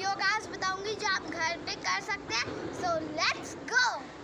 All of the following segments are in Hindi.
योगास बताऊंगी जो आप घर पे कर सकते हैं। So let's go.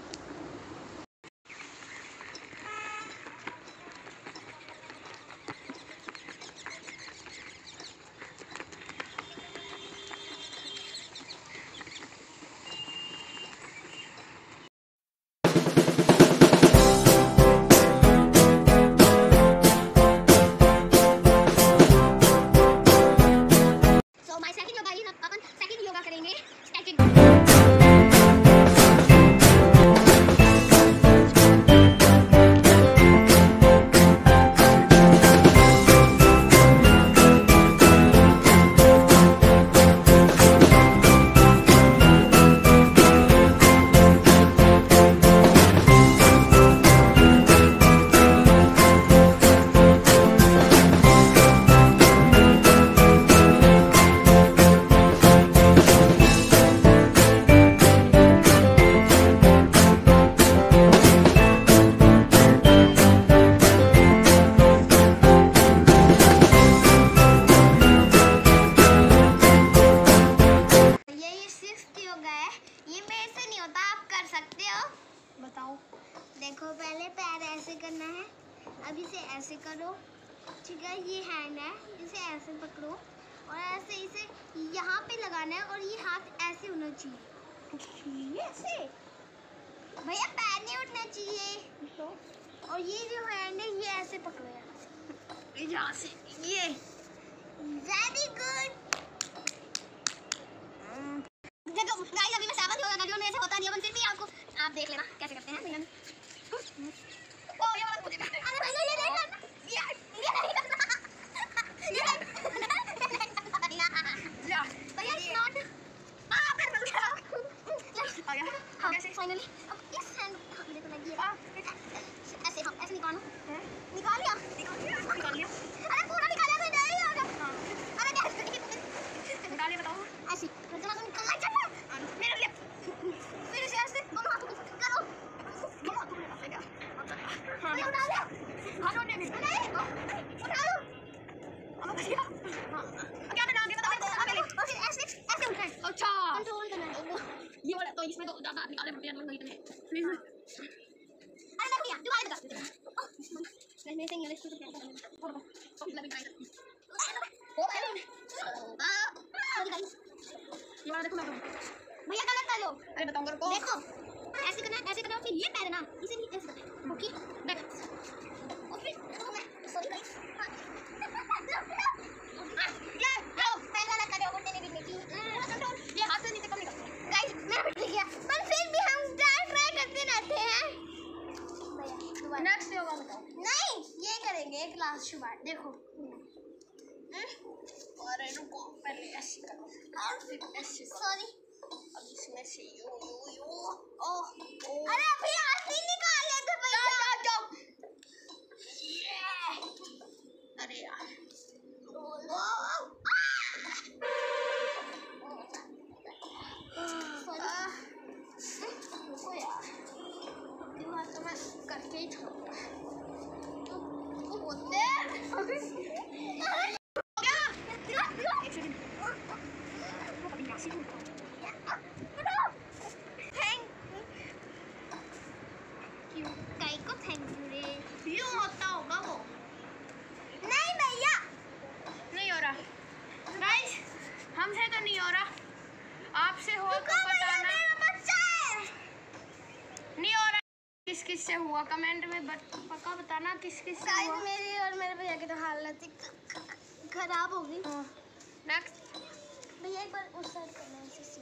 बताओ। देखो पहले पैर ऐसे करना है, अब इसे ऐसे करो, ठीक है। ये हैंड है, इसे ऐसे पकड़ो और ऐसे इसे यहाँ पे लगाना है और ये हाथ ऐसे होना चाहिए, ऐसे। भैया पैर नहीं उठना चाहिए। तो और ये जो हैंड है ये ऐसे पकड़ो यहाँ से, ये वेरी गुड। देखो गाइस अभी मैं साबित होगा वीडियो में ऐसे होता नहीं है, फिर भी आपको आप देख लेना कैसे करते हैं भैया। ओ ये वाला मुझे अरे भैया ये नहीं करना, ये नहीं करना भैया इट्स नॉट आप कर दो आ गया। हां कैसे फाइनली अब इस हैंड देखो लगी है ऐसे। हम ऐसे निकालो, निकाल लिया अरे पूरा निकाला तो नहीं होगा। अरे निकालिए बताओ ऐसे मतलब निकालना चाहिए मेरे लिए। फिर इसे ऐसे दोनों हाथों से करो, दोनों हाथों में लगेगा। हां उठा लो, हाथों में नहीं उठा लो अब भैया। हां क्या करना आगे बताओ पहले। और फिर ऐसे ऐसे उठाए। अच्छा कंट्रोल करना है ये वाला, तो इसमें तो ज्यादा निकाले पड़ते हैं नहीं इतने प्लीज। अरे मैं भैया दोबारा बता मैं से इंग्लिश तो क्या करना है लग ट्राई ओ भाई ये वाला देखो मैं भैया गलत कर लो। अरे बताऊंगा रुको। देखो ऐसे करना फिर ये पैर ना इसे भी ऐसे करना। ओके बैक और फिर देखो मैं सॉरी गाइस ये लो पैर गलत कर रहे हो घुटने में भी कंट्रोल। ये हाथ से नीचे कम निकाल गाइस मेरा भी ठीक है, पर फिर भी हम ट्राई करते रहते हैं भैया। नेक्स्ट योगा बताओ। नहीं ये करेंगे एक लास्ट बार। देखो अरे रुको पहले ऐसे करो और फिर ऐसे सॉरी अब इसमें से यो अरे अभी हाथ ही निकाल ले तो भैया जाओ। अरे यार रुको यार अगली बार तो मैं करके ही छोड़ूंगा तो होते हमसे तो नहीं हो रहा, आपसे हो तो बताना। नहीं हो रहा किस किस से हुआ कमेंट में पक्का बताना किस किस से हुआ। मेरी और मेरे भैया की तो हालत खराब हो गई। नेक्स्ट भैया एक बार उस साइड करना है ऐसे।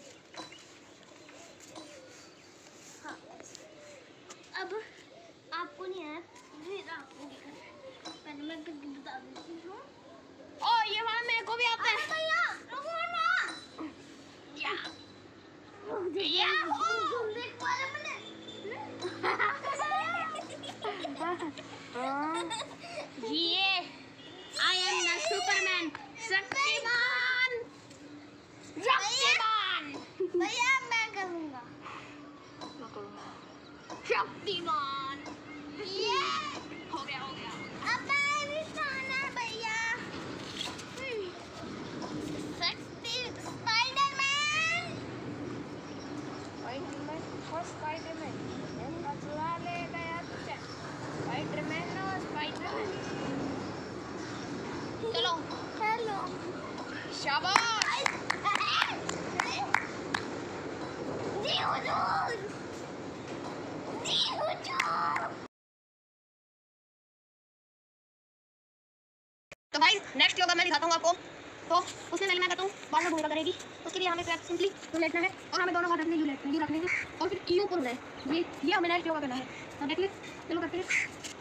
हाँ अब आपको नहीं आया फिर आपको पहले मैं बता देती हूँ। ओ ये वाला मेरे को भी आता है भैया। ये I am the Superman Shaktimaan भैया मैं करूँगा शक्तिमान। ये हो गया अब मैं भी खाना भैया स्पाइडरमैन। शाबाश। तो भाई नेक्स्ट योगा मैं दिखाता हूँ आपको। तो उससे पहले मैं करता हूँ बाद में भूमिका करेगी। उसके लिए हमें सिंपली यूँ लेटना है और हमें दोनों हाथ अपने यूँ रखने हैं और फिर यूँ ऊपर है। ये हमें नेक्स्ट योगा करना है। तो देख ले, चलो करते हैं।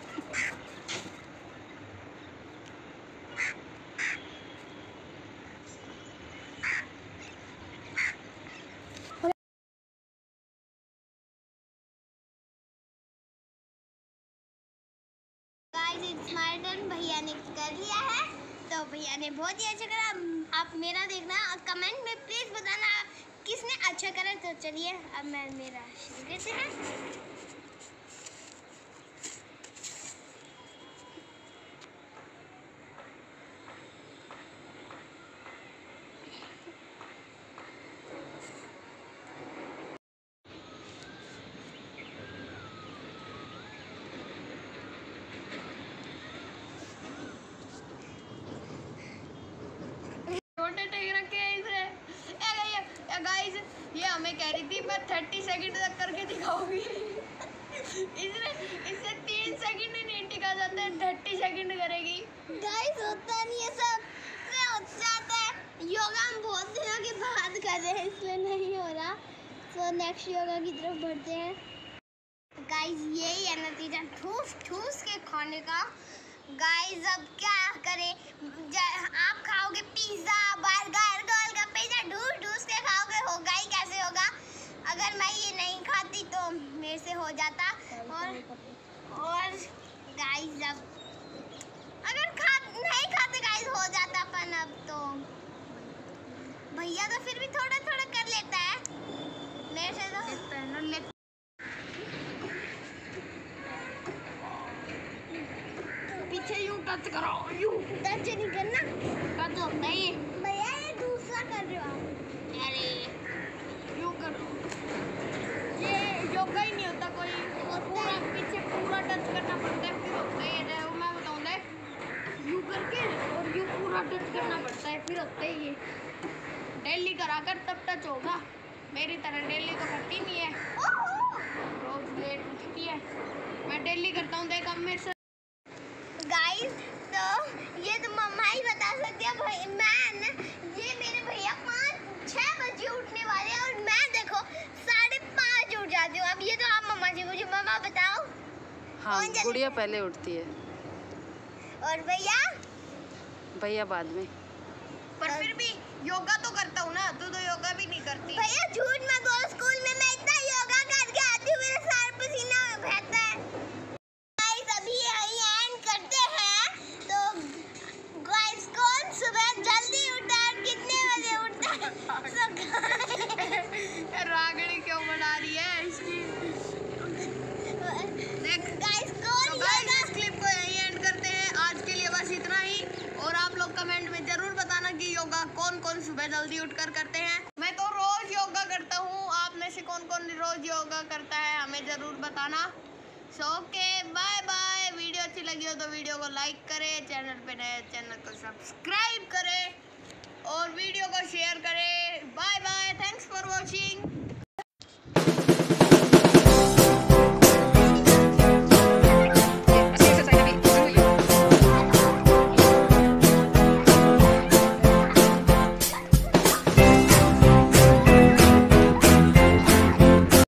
Guys it's my turn. भैया ने कर लिया है, तो भैया ने बहुत ही अच्छा करा। आप मेरा देखना, कमेंट में प्लीज बताना किसने अच्छा करा। तो चलिए अब मैं मेरा शुरू करते हैं। गाइस ये हमें कह रही थी मैं 30 सेकंड तक करके दिखाऊंगी। इससे 3 सेकंड ही नहीं टिका जाता है, 30 सेकंड करेगी। गाइस होता नहीं है, सब हो जाता है। योगा हम बहुत दिनों के बाद कर रहे हैं, इसलिए नहीं हो रहा। तो नेक्स्ट योगा की तरफ बढ़ते हैं। गाइस यही है नतीजा ठूस ठूस के खाने का। गाइस अब क्या करें, आप खाओगे पिज्जा, बर्गर, गोलगप्पे, ढूस ढूस के खाओगे, होगा ही कैसे होगा। अगर मैं ये नहीं खाती तो मेरे से हो जाता। और गाइस अब अगर नहीं खाते गाइस हो जाता, पर अब तो भैया तो फिर भी थोड़ा थोड़ा कर लेता है, मेरे से तो पीछे यूं टच करो, यूं टच नहीं करना। टच होता ही है। भैया ये दूसरा कर रहे हो आप। अरे यूं करो, ये योगा ही नहीं होता कोई। पूरा पीछे पूरा टच करना पड़ता है, फिर होता है। वो मैं बताऊंगा, यूं करके और यूं पूरा टच करना पड़ता है, फिर होता है। ये डेली करा कर तब टच होगा। मेरी तरह डेली तो करती नहीं है, रोज लेट उठती है। मैं डेली करता हूँ, देख अब मेरे से। गाइस तो ये तो मम्मा ही बता सकती है। भाई ये मेरे भैया 5-6 बजे उठने वाले हैं और मैं देखो 5:30 उठ जाती हूँ। अब ये तो आप मम्मा जी मुझे मम्मा बताओ। हाँ, गुड़िया पहले उठती है और भैया बाद में। पर फिर भी योगा तो करता हूँ ना, तू तो योगा भी नहीं करती। भैया झूठ मत बोलो, स्कूल में मैं इतना योगा करके आती हूँ, मेरा सर पसीना बहता है। गाइस अभी यही एंड करते हैं। तो गाइस कौन सुबह जल्दी उठा और कितने बजे उठता है? रागड़ी क्यों बना रही है इसकी? देख गाइस कौन योगा। इस क्लिप को यही एंड करते हैं। आज के लिए बस इतना ही। और आप लोग कमेंट में जरूर बताना कि योगा कौन कौन सुबह जल्दी उठकर करते हैं। मैं तो रोज योगा करता हूँ, आप में से कौन कौन रोज योगा करता है हमें जरूर बताना। So okay, bye bye. Video अच्छी लगी हो तो वीडियो को लाइक करें, चैनल पे नए चैनल को सब्सक्राइब करें।